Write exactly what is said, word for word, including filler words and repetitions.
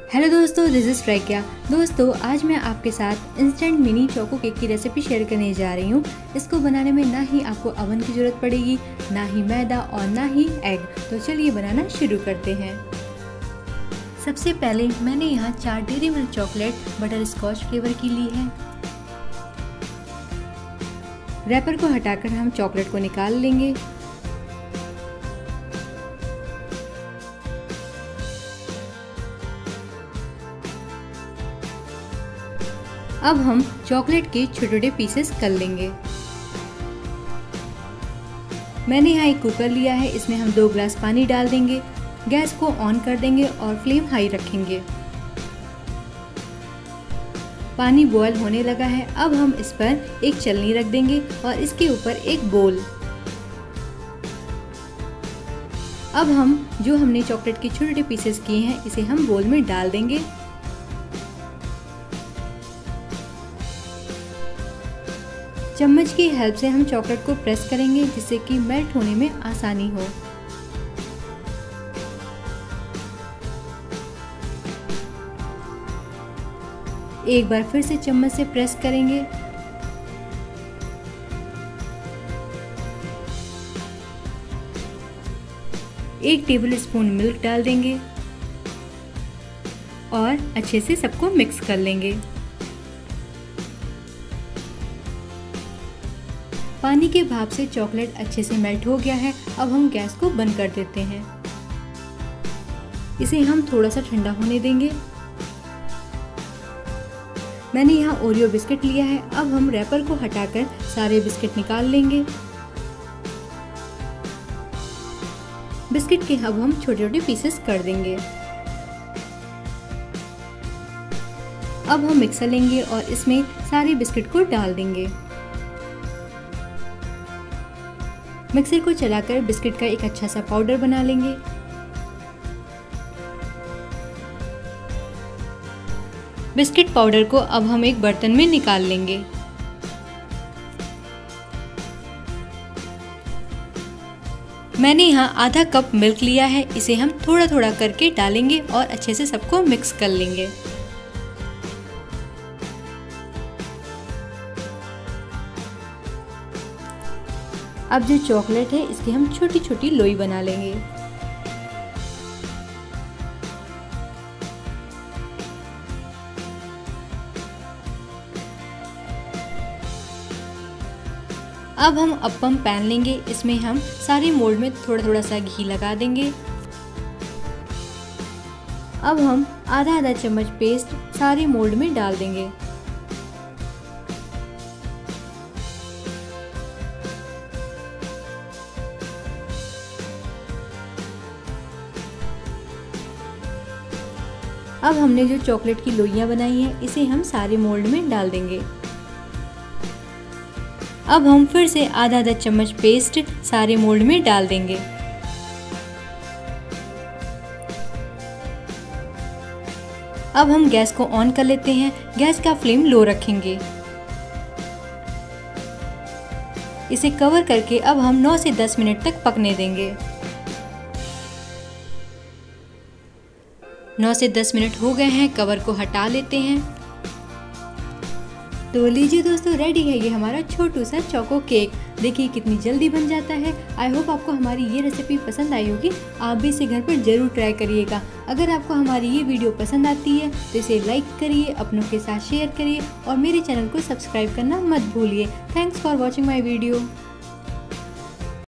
Hello दोस्तों, this is प्रज्ञा। दोस्तों, आज मैं आपके साथ इंस्टेंट मिनी चोको केक की रेसिपी शेयर करने जा रही हूँ। इसको बनाने में ना ही आपको अवन की ज़रूरत पड़ेगी, ना ही मैदा और ना ही एग। तो चलिए बनाना शुरू करते हैं। सबसे पहले मैंने यहाँ चार Dairy Milk chocolate butterscotch flavour की ली है। रैपर को हटाकर हम चॉकलेट को निकाल लेंगे। अब हम चॉकलेट के छोटे छोटे पीसेस कर लेंगे। मैंने यहाँ एक कुकर लिया है, इसमें हम दो ग्लास पानी डाल देंगे। गैस को ऑन कर देंगे और फ्लेम हाई रखेंगे। पानी बॉयल होने लगा है। अब हम इस पर एक छलनी रख देंगे और इसके ऊपर एक बोल। अब हम जो हमने चॉकलेट के छोटे छोटे पीसेस किए हैं, इसे हम बोल में डाल देंगे। चम्मच की हेल्प से हम चॉकलेट को प्रेस करेंगे, जिससे कि मेल्ट होने में आसानी हो। एक बार फिर से चम्मच से प्रेस करेंगे। एक टेबल स्पून मिल्क डाल देंगे और अच्छे से सबको मिक्स कर लेंगे। पानी के भाप से चॉकलेट अच्छे से मेल्ट हो गया है। अब हम गैस को बंद कर देते हैं। इसे हम थोड़ा सा ठंडा होने देंगे। मैंने यहाँ ओरियो बिस्किट लिया है। अब हम रैपर को हटाकर सारे बिस्किट निकाल लेंगे। बिस्किट के अब हम छोटे छोटे पीसेस कर देंगे। अब हम मिक्सर लेंगे और इसमें सारे बिस्किट को डाल देंगे। मिक्सर को चलाकर बिस्किट का एक अच्छा सा पाउडर बना लेंगे। बिस्किट पाउडर को अब हम एक बर्तन में निकाल लेंगे। मैंने यहाँ आधा कप मिल्क लिया है, इसे हम थोड़ा थोड़ा करके डालेंगे और अच्छे से सबको मिक्स कर लेंगे। अब जो चॉकलेट है, इसकी हम छोटी छोटी लोई बना लेंगे। अब हम अप्पम पैन लेंगे। इसमें हम सारे मोल्ड में थोड़ा थोड़ा सा घी लगा देंगे। अब हम आधा आधा चम्मच पेस्ट सारे मोल्ड में डाल देंगे। अब हमने जो चॉकलेट की लोइयां बनाई हैं, इसे हम सारे मोल्ड में डाल देंगे। अब हम फिर से आधा आधा चम्मच पेस्ट सारे मोल्ड में डाल देंगे। अब हम गैस को ऑन कर लेते हैं। गैस का फ्लेम लो रखेंगे। इसे कवर करके अब हम नौ से दस मिनट तक पकने देंगे। नौ से दस मिनट हो गए हैं, कवर को हटा लेते हैं। तो लीजिए दोस्तों, रेडी है ये हमारा छोटू सा चोको केक। देखिए कितनी जल्दी बन जाता है। आई होप आपको हमारी ये रेसिपी पसंद आई होगी। आप भी इसे घर पर जरूर ट्राई करिएगा। अगर आपको हमारी ये वीडियो पसंद आती है तो इसे लाइक करिए, अपनों के साथ शेयर करिए और मेरे चैनल को सब्सक्राइब करना मत भूलिए। Thanks for watching my video.